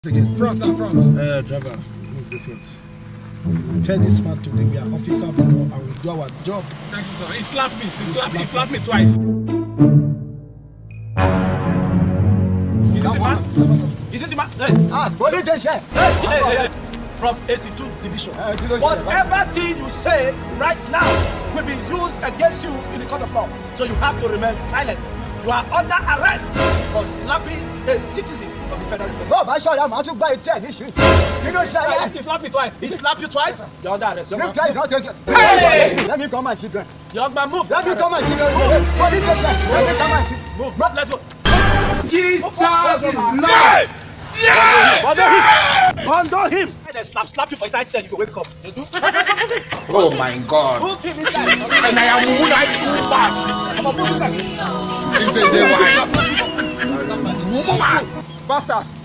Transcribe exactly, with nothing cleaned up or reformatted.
Again, front and front. Uh, driver, move the front. Tell this man today we are officer of the law and we do our job. Thank you, sir. He slapped me. He slapped me. He slapped me twice. Is this the man? Is this the man? Hey. Ah, police station. Hey, hey, hey, hey. From eighty-two division. Uh, Whatever thing you say right now will be used against you in the court of law. So you have to remain silent. You are under arrest for slapping a citizen of the federal republic. Oh, my son, I'm out to buy it. You know, sir. He slapped me twice. He slapped you twice? You're under arrest. Young man. Hey! Let me come and sit down. Young man, move. Let me come and sit down. Police station. Let me come and sit. Move. Move. Let's go. Jesus is Lord. Yeah! Undo him! Undo him! They slap, slap you for inside cell, you go wake up. You do? Oh my God! Move him inside. And I am who I too bad. Come on, move inside. This is the one. Bastard!